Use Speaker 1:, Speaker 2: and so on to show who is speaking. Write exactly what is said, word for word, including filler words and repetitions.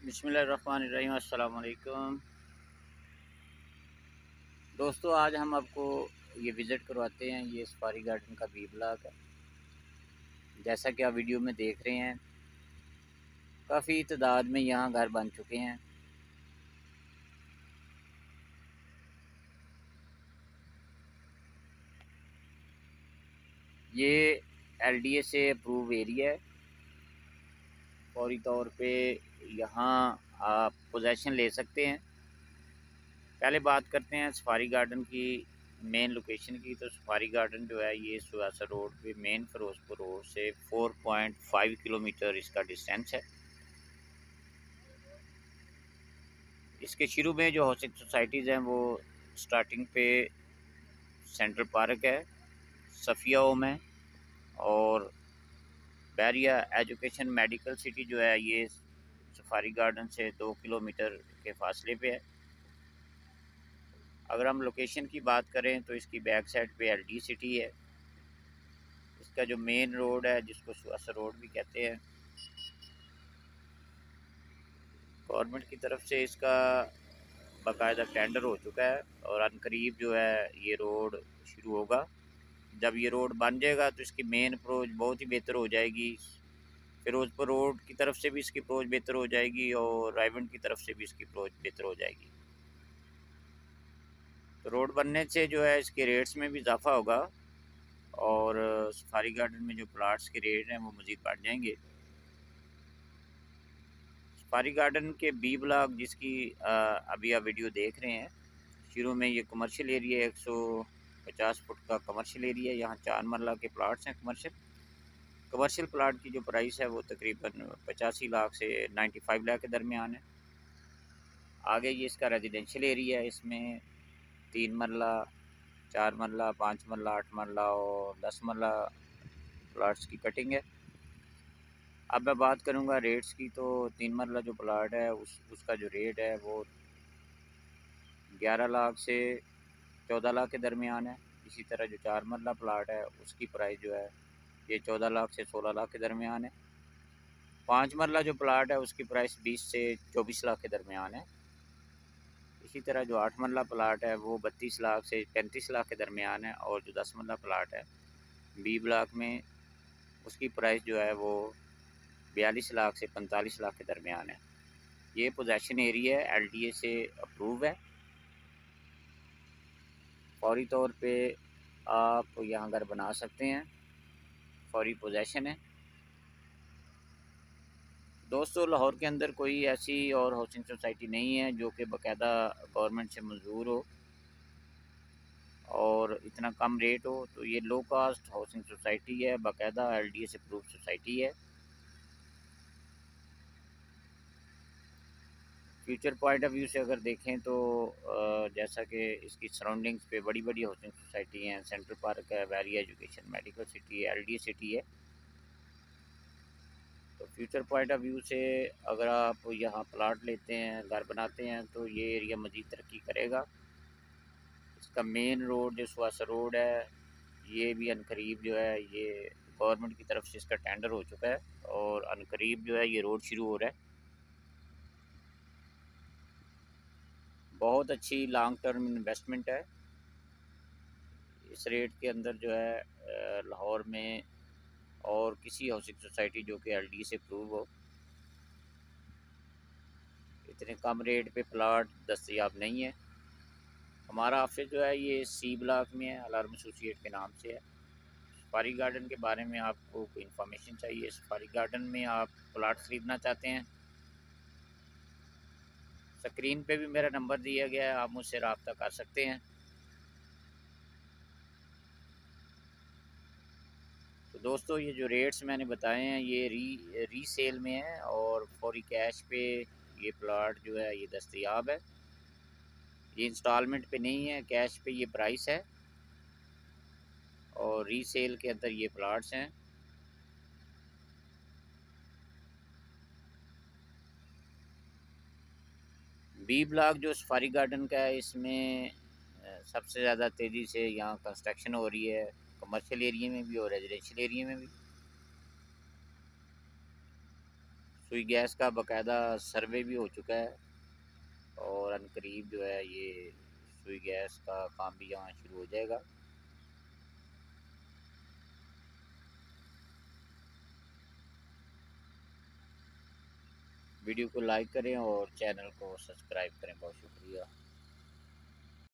Speaker 1: बिस्मिल्लाहिर्रहमानिर्रहीम। अस्सलाम वालेकुम दोस्तों, आज हम आपको ये विज़िट करवाते हैं। ये सफारी गार्डन का बी ब्लॉक है। जैसा कि आप वीडियो में देख रहे हैं, काफ़ी तादाद में यहाँ घर बन चुके हैं। ये एल डी ए से अप्रूव एरिया है। फौरी तौर पे यहाँ आप पोजेसन ले सकते हैं। पहले बात करते हैं सफारी गार्डन की मेन लोकेशन की। तो सफारी गार्डन जो है ये सुवासर रोड पे मेन फिरोजपुर रोड से चार पॉइंट पाँच किलोमीटर इसका डिस्टेंस है। इसके शुरू में जो हाउसिंग सोसाइटीज़ हैं वो स्टार्टिंग पे सेंट्रल पार्क है, सफ़िया होम है और बैरिया एजुकेशन मेडिकल सिटी जो है ये सफारी गार्डन से दो किलोमीटर के फासले पे है। अगर हम लोकेशन की बात करें तो इसकी बैक साइड पे एल डी सिटी है। इसका जो मेन रोड है जिसको सुवासर रोड भी कहते हैं, गवर्नमेंट की तरफ से इसका बाकायदा टेंडर हो चुका है और अनकरीब जो है ये रोड शुरू होगा। जब ये रोड बन जाएगा तो इसकी मेन अप्रोच बहुत ही बेहतर हो जाएगी। फिरोजपुर रोड की तरफ से भी इसकी अप्रोच बेहतर हो जाएगी और रायवंड की तरफ से भी इसकी अप्रोच बेहतर हो जाएगी। तो रोड बनने से जो है इसके रेट्स में भी इजाफा होगा और सफारी गार्डन में जो प्लाट्स के रेट हैं वो मज़ीद बढ़ जाएंगे। सफारी गार्डन के बी ब्लॉक जिसकी आ, अभी आप वीडियो देख रहे हैं, शुरू में ये कमर्शियल एरिया एक सौ पचास फुट का कमर्शियल एरिया है। यहाँ चार मरला के प्लाट्स हैं। कमर्शियल कमर्शियल प्लाट की जो प्राइस है वो तकरीबन पचासी लाख से पचानवे लाख के दरमियान है। आगे ये इसका रेजिडेंशियल एरिया है। इसमें तीन मरला, चार मरला, पाँच मरला, आठ मरला और दस मरला प्लाट्स की कटिंग है। अब मैं बात करूँगा रेट्स की। तो तीन मरला जो प्लाट है उस उसका जो रेट है वो ग्यारह लाख से चौदह लाख के दरमियान है। इसी तरह जो चार मरला प्लाट है उसकी प्राइस जो है ये चौदह लाख से सोलह लाख के दरमियान है। पाँच मरला जो प्लाट है उसकी प्राइस बीस से चौबीस लाख के दरमियान है। इसी तरह जो आठ मरला प्लाट है वो बत्तीस लाख से पैंतीस लाख के दरमियान है और जो दस मरला प्लाट है बी ब्लॉक में उसकी प्राइस जो है वो बयालीस लाख से पैंतालीस लाख के दरमियान है। ये पोजेसन एरिया है, एल डी ए से अप्रूव है। फौरी तौर पे आप यहाँ घर बना सकते हैं, फौरी पोजेसन है। दोस्तों, लाहौर के अंदर कोई ऐसी और हाउसिंग सोसाइटी नहीं है जो कि बाकायदा गवर्नमेंट से मंजूर हो और इतना कम रेट हो। तो ये लो कास्ट हाउसिंग सोसाइटी है, बाकायदा एल डी ए से अप्रूव सोसाइटी है। फ्यूचर पॉइंट ऑफ व्यू से अगर देखें तो जैसा कि इसकी सराउंडिंग्स पे बड़ी बड़ी हाउसिंग सोसाइटी हैं, सेंट्रल पार्क है, बैरिया एजुकेशन मेडिकल सिटी है, एल डी ए सिटी है। तो फ्यूचर पॉइंट ऑफ व्यू से अगर आप यहाँ प्लाट लेते हैं, घर बनाते हैं, तो ये एरिया मज़ीद तरक्की करेगा। इसका मेन रोड जो सुवासर रोड है ये भी अनकरीब जो है ये गवर्नमेंट की तरफ से इसका टेंडर हो चुका है और अनकरीब जो है ये रोड शुरू हो रहा है। बहुत अच्छी लॉन्ग टर्म इन्वेस्टमेंट है। इस रेट के अंदर जो है लाहौर में और किसी हाउसिंग सोसाइटी जो कि एल डी से अप्रूव हो, इतने कम रेट पे प्लाट दस्तयाब नहीं है। हमारा ऑफिस जो है ये सी ब्लॉक में है, अलार्म एसोसिएट के नाम से है। सफारी गार्डन के बारे में आपको कोई इन्फॉर्मेशन चाहिए, सफारी गार्डन में आप प्लाट ख़रीदना चाहते हैं, स्क्रीन पे भी मेरा नंबर दिया गया है, आप मुझसे रब्ता कर सकते हैं। तो दोस्तों, ये जो रेट्स मैंने बताए हैं ये री रीसेल में है और फौरी कैश पे ये प्लाट जो है ये दस्तयाब है। ये इंस्टॉलमेंट पे नहीं है, कैश पे ये प्राइस है और रीसेल के अंदर ये प्लाट्स हैं। बी ब्लॉक जो सफारी गार्डन का है इसमें सबसे ज़्यादा तेज़ी से यहाँ कंस्ट्रक्शन हो रही है, कमर्शियल एरिया में भी और रेजिडेंशियल एरिया में भी। सुई गैस का बाकायदा सर्वे भी हो चुका है और अनकरीब जो है ये सुई गैस का काम भी यहाँ शुरू हो जाएगा। वीडियो को लाइक करें और चैनल को सब्सक्राइब करें। बहुत शुक्रिया।